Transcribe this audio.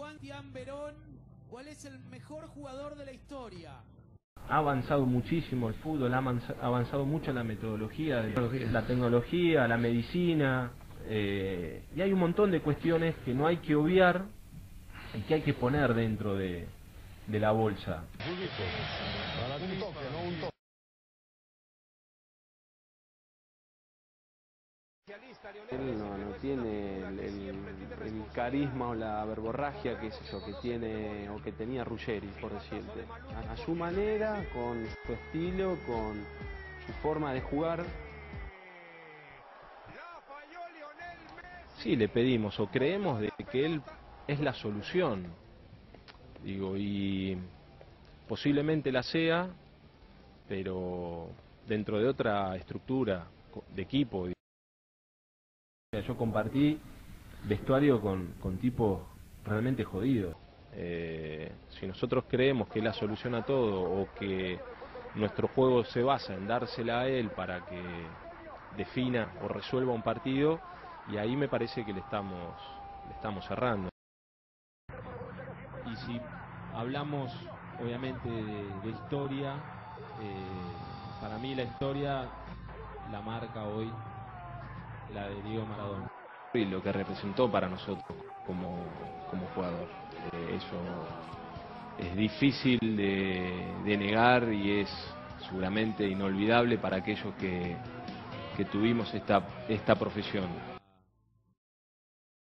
Sebastián Verón, ¿cuál es el mejor jugador de la historia? Ha avanzado muchísimo el fútbol, ha avanzado mucho la metodología, la tecnología, la medicina, y hay un montón de cuestiones que no hay que obviar y que hay que poner dentro de la bolsa. Él no tiene el carisma o la verborragia, qué sé yo, que tiene o que tenía Ruggeri, por decirte. A su manera, con su estilo, con su forma de jugar. Sí, le pedimos o creemos de que él es la solución, digo, y posiblemente la sea, pero dentro de otra estructura de equipo. Yo compartí vestuario con tipos realmente jodidos. Si nosotros creemos que es la solución a todo o que nuestro juego se basa en dársela a él para que defina o resuelva un partido, y ahí me parece que le estamos errando. Y si hablamos obviamente de historia, para mí la historia la marca hoy la de Diego Maradona y lo que representó para nosotros como jugador. Eso es difícil de negar y es seguramente inolvidable para aquellos que tuvimos esta profesión.